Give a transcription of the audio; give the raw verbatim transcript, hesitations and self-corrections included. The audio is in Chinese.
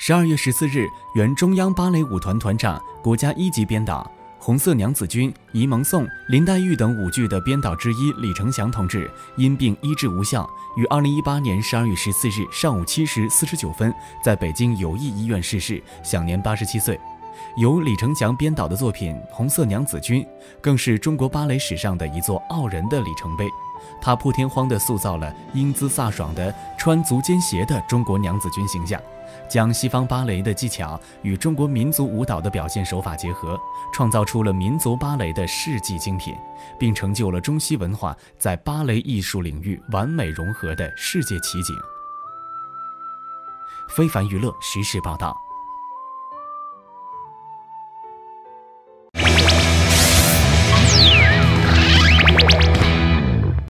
十二月十四日，原中央芭蕾舞团团长、国家一级编导、红色娘子军、沂蒙颂、林黛玉等舞剧的编导之一李成祥同志因病医治无效，于二零一八年十二月十四日上午七时四十九分在北京友谊医院逝世，享年八十七岁。由李成祥编导的作品《红色娘子军》更是中国芭蕾史上的一座傲人的里程碑。它破天荒地塑造了英姿飒爽的穿足尖鞋的中国娘子军形象，将西方芭蕾的技巧与中国民族舞蹈的表现手法结合，创造出了民族芭蕾的世纪精品，并成就了中西文化在芭蕾艺术领域完美融合的世界奇景。非凡娱乐实时报道。